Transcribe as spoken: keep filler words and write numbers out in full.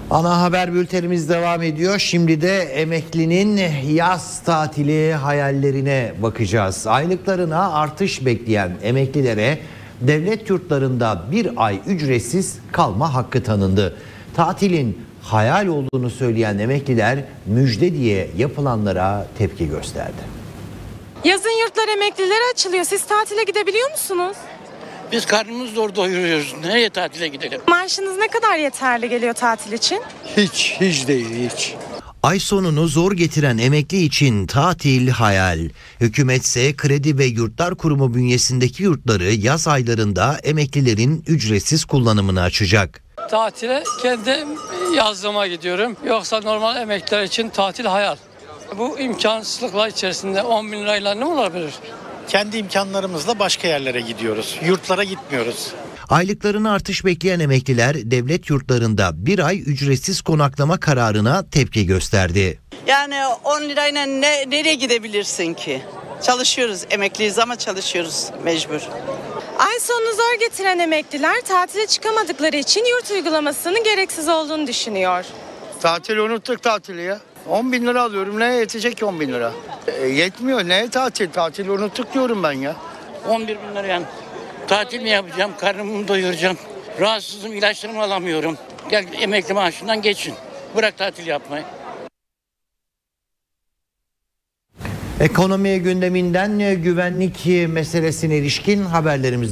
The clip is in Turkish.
Ana haber bültenimiz devam ediyor. Şimdi de emeklinin yaz tatili hayallerine bakacağız. Aylıklarına artış bekleyen emeklilere devlet yurtlarında bir ay ücretsiz kalma hakkı tanındı. Tatilin hayal olduğunu söyleyen emekliler müjde diye yapılanlara tepki gösterdi. Yazın yurtlar emeklilere açılıyor. Siz tatile gidebiliyor musunuz? Biz karnımızı zor doyuruyoruz. Nereye tatile gidelim? Maaşınız ne kadar yeterli geliyor tatil için? Hiç, hiç değil, hiç. Ay sonunu zor getiren emekli için tatil hayal. Hükümetse Kredi ve Yurtlar Kurumu bünyesindeki yurtları yaz aylarında emeklilerin ücretsiz kullanımını açacak. Tatile kendi yazdığıma gidiyorum. Yoksa normal emekliler için tatil hayal. Bu imkansızlıklar içerisinde on bin lirayla ne olabilir? Kendi imkanlarımızla başka yerlere gidiyoruz. Yurtlara gitmiyoruz. Aylıklarını artış bekleyen emekliler devlet yurtlarında bir ay ücretsiz konaklama kararına tepki gösterdi. Yani on lirayla ne, nereye gidebilirsin ki? Çalışıyoruz, emekliyiz ama çalışıyoruz mecbur. Ay sonunu zor getiren emekliler tatile çıkamadıkları için yurt uygulamasının gereksiz olduğunu düşünüyor. Tatili unuttuk tatili ya. on bin lira alıyorum. Neye yetecek ki on bin lira? E, yetmiyor. Neye tatil? Tatili unuttuk diyorum ben ya. on bir bin lira yani. Tatil mi yapacağım? Karnımı doyuracağım. Rahatsızım, ilaçlarımı alamıyorum. Gel emekli maaşından geçin. Bırak tatil yapmayı. Ekonomi gündeminden güvenlik meselesine ilişkin haberlerimiz